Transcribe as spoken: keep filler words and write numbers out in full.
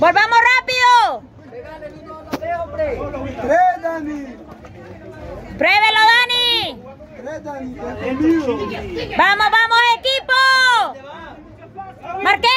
¡Volvamos rápido! ¡Tres, Dani! ¡Pruébelo, Dani! ¡Tres, Dani! ¡Vamos, vamos, equipo! ¡Marqué!